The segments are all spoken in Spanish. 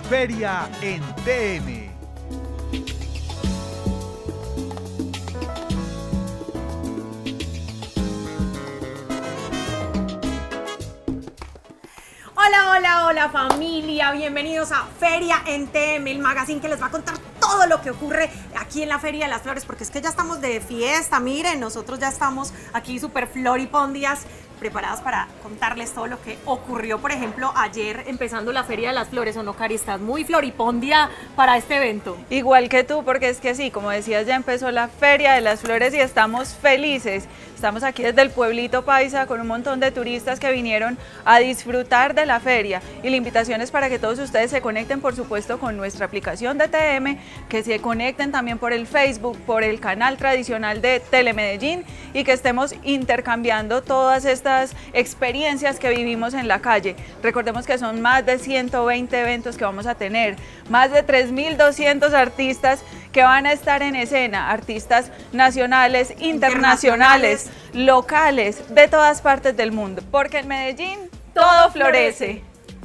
Feria en TM. Hola, hola, hola familia, bienvenidos a Feria en TM, el magazine que les va a contar todo lo que ocurre aquí en la Feria de las Flores, porque es que ya estamos de fiesta, miren, nosotros ya estamos aquí súper floripondias, preparadas para contarles todo lo que ocurrió, por ejemplo, ayer empezando la Feria de las Flores, ¿o no, Cari? Estás muy floripondia para este evento. Igual que tú, porque es que sí, como decías, ya empezó la Feria de las Flores y estamos felices. Estamos aquí desde el pueblito paisa con un montón de turistas que vinieron a disfrutar de la feria y la invitación es para que todos ustedes se conecten, por supuesto, con nuestra aplicación de TM, que se conecten también por el Facebook, por el canal tradicional de Telemedellín y que estemos intercambiando todas estas experiencias que vivimos en la calle. Recordemos que son más de 120 eventos que vamos a tener, más de 3.200 artistas que van a estar en escena, artistas nacionales, internacionales, locales, de todas partes del mundo, porque en Medellín todo florece.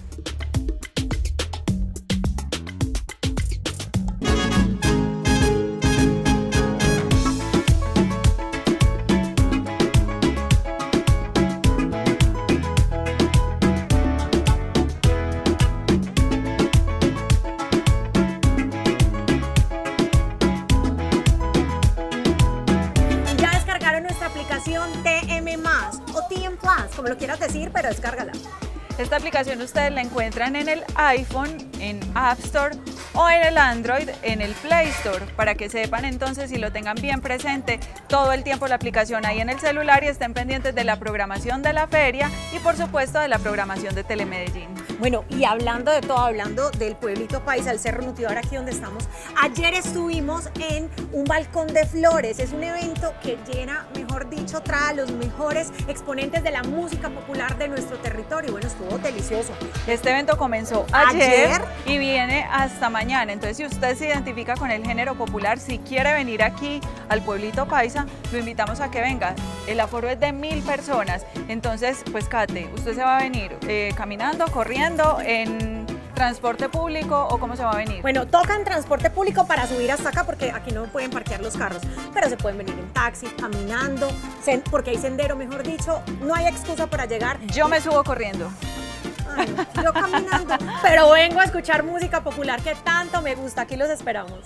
TM+, o TM Plus, como lo quieras decir, pero descárgala. Esta aplicación ustedes la encuentran en el iPhone, en App Store o en el Android, en el Play Store, para que sepan entonces y lo tengan bien presente todo el tiempo la aplicación ahí en el celular y estén pendientes de la programación de la feria y por supuesto de la programación de Telemedellín. Bueno, y hablando de todo, hablando del pueblito paisa, el Cerro Nutidor aquí donde estamos, ayer estuvimos en un balcón de flores, es un evento que llena, mejor dicho, trae a los mejores exponentes de la música popular de nuestro territorio, bueno, estuvo delicioso. Este evento comenzó ayer y viene hasta mañana, entonces si usted se identifica con el género popular, si quiere venir aquí al pueblito paisa, lo invitamos a que venga, el aforo es de 1000 personas, entonces pues Kate, usted se va a venir caminando, corriendo, en transporte público o cómo se va a venir. Bueno, toca en transporte público para subir hasta acá porque aquí no pueden parquear los carros, pero se pueden venir en taxi, caminando, porque hay sendero, mejor dicho, no hay excusa para llegar. Yo me subo corriendo. Ay, yo caminando, pero vengo a escuchar música popular que tanto me gusta, aquí los esperamos.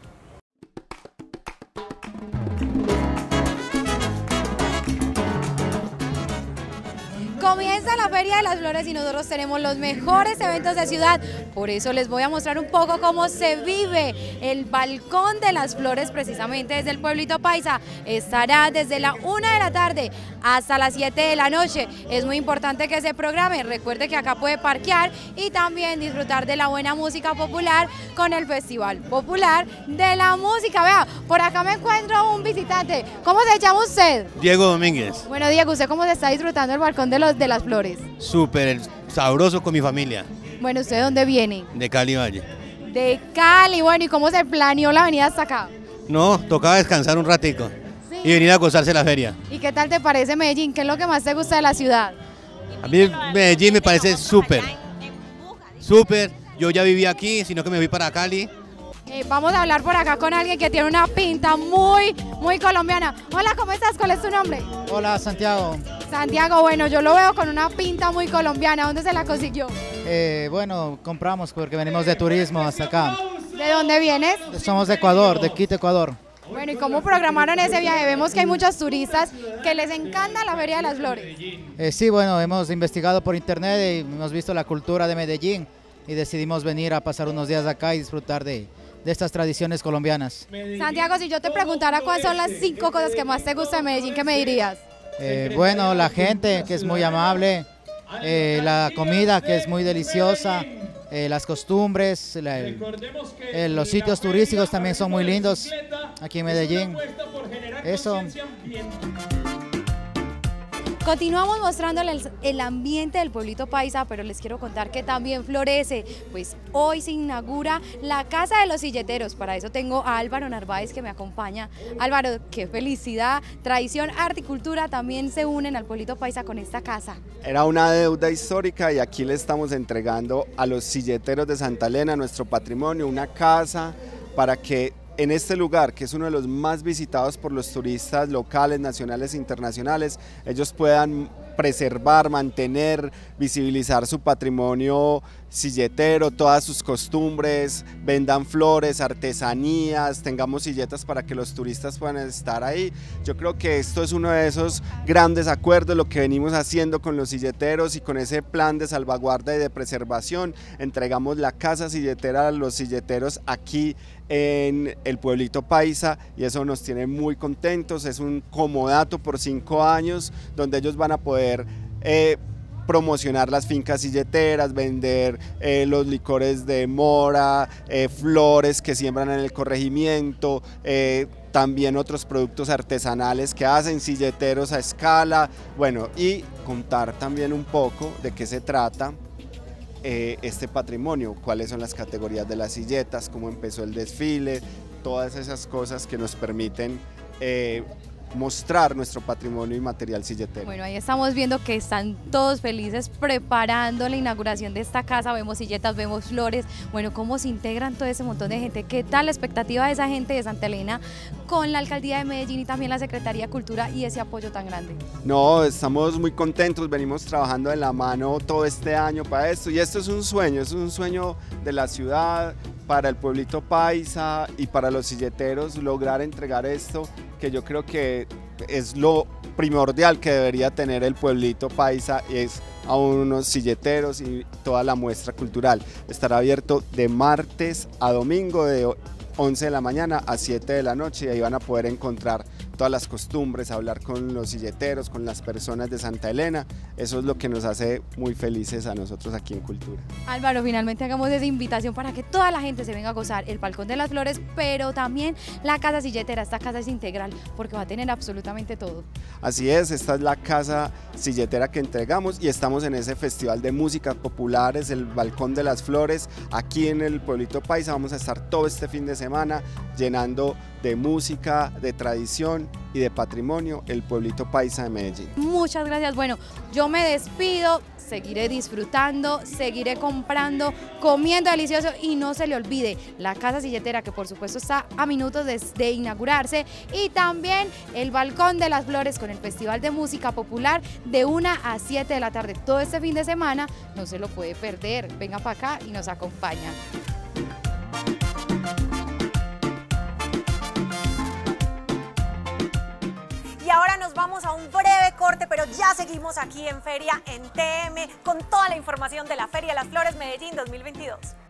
Comienza la Feria de las Flores y nosotros tenemos los mejores eventos de ciudad, por eso les voy a mostrar un poco cómo se vive el balcón de las flores precisamente desde el pueblito paisa. Estará desde la 1 de la tarde hasta las 7 de la noche, es muy importante que se programe, recuerde que acá puede parquear y también disfrutar de la buena música popular con el Festival Popular de la Música. Vea, por acá me encuentro un visitante, ¿cómo se llama usted? Diego Domínguez. Bueno, Diego, ¿usted cómo se está disfrutando el balcón de las flores? Súper sabroso con mi familia. Bueno, ¿usted de dónde viene? De Cali Valle. De Cali, bueno, ¿y cómo se planeó la venida hasta acá? No, tocaba descansar un ratico y venir a gozarse la feria. ¿Y qué tal te parece Medellín? ¿Qué es lo que más te gusta de la ciudad? A mí Medellín me parece súper, súper. Yo ya viví aquí, sino que me fui para Cali. Vamos a hablar por acá con alguien que tiene una pinta muy colombiana. Hola, ¿cómo estás? ¿Cuál es tu nombre? Hola, Santiago. Santiago, bueno, yo lo veo con una pinta muy colombiana. ¿Dónde se la consiguió? Bueno, compramos porque venimos de turismo hasta acá. ¿De dónde vienes? Somos de Ecuador, de Quito, Ecuador. Bueno, ¿y cómo programaron ese viaje? Vemos que hay muchos turistas que les encanta la Feria de las Flores. Sí, bueno, hemos investigado por internet y hemos visto la cultura de Medellín y decidimos venir a pasar unos días acá y disfrutar de estas tradiciones colombianas. Santiago, si yo te preguntara cuáles son las 5 cosas que más te gusta de Medellín, ¿qué me dirías? Bueno, la gente que es muy amable, la comida que es muy deliciosa, las costumbres, los sitios turísticos también son muy lindos aquí en Medellín. Eso. Continuamos mostrándoles el ambiente del pueblito paisa, pero les quiero contar que también florece, pues hoy se inaugura la Casa de los Silleteros. Para eso tengo a Álvaro Narváez que me acompaña. Álvaro, qué felicidad, tradición, arte y cultura también se unen al pueblito paisa con esta casa. Era una deuda histórica y aquí le estamos entregando a los silleteros de Santa Elena, nuestro patrimonio, una casa para que en este lugar, que es uno de los más visitados por los turistas locales, nacionales e internacionales, ellos puedan preservar, mantener, visibilizar su patrimonio silletero, todas sus costumbres, vendan flores, artesanías, tengamos silletas para que los turistas puedan estar ahí. Yo creo que esto es uno de esos grandes acuerdos, lo que venimos haciendo con los silleteros y con ese plan de salvaguarda y de preservación. Entregamos la casa silletera a los silleteros aquí en el pueblito paisa y eso nos tiene muy contentos. Es un comodato por 5 años donde ellos van a poder promocionar las fincas silleteras, vender los licores de mora, flores que siembran en el corregimiento, también otros productos artesanales que hacen, silleteros a escala, bueno, y contar también un poco de qué se trata este patrimonio, cuáles son las categorías de las silletas, cómo empezó el desfile, todas esas cosas que nos permiten mostrar nuestro patrimonio inmaterial silletero. Bueno, ahí estamos viendo que están todos felices preparando la inauguración de esta casa, vemos silletas, vemos flores, bueno, cómo se integran todo ese montón de gente, qué tal la expectativa de esa gente de Santa Elena con la Alcaldía de Medellín y también la Secretaría de Cultura y ese apoyo tan grande. No, estamos muy contentos, venimos trabajando de la mano todo este año para esto y esto es un sueño de la ciudad, para el pueblito paisa y para los silleteros, lograr entregar esto que yo creo que es lo primordial que debería tener el pueblito paisa, es a unos silleteros y toda la muestra cultural. Estará abierto de martes a domingo de 11 de la mañana a 7 de la noche y ahí van a poder encontrar todas las costumbres, hablar con los silleteros, con las personas de Santa Elena. Eso es lo que nos hace muy felices a nosotros aquí en Cultura. Álvaro, finalmente hagamos esa invitación para que toda la gente se venga a gozar el Balcón de las Flores, pero también la Casa Silletera. Esta casa es integral porque va a tener absolutamente todo. Así es, esta es la casa silletera que entregamos y estamos en ese festival de música populares, el Balcón de las Flores, aquí en el pueblito paisa. Vamos a estar todo este fin de semana llenando de música, de tradición y de patrimonio el pueblito paisa de Medellín. Muchas gracias. Bueno, yo me despido, seguiré disfrutando, seguiré comprando, comiendo delicioso y no se le olvide la Casa Silletera, que por supuesto está a minutos de inaugurarse, y también el Balcón de las Flores con el Festival de Música Popular de 1 a 7 de la tarde. Todo este fin de semana no se lo puede perder. Venga para acá y nos acompaña. Ahora nos vamos a un breve corte, pero ya seguimos aquí en Feria en TM con toda la información de la Feria de las Flores Medellín 2022.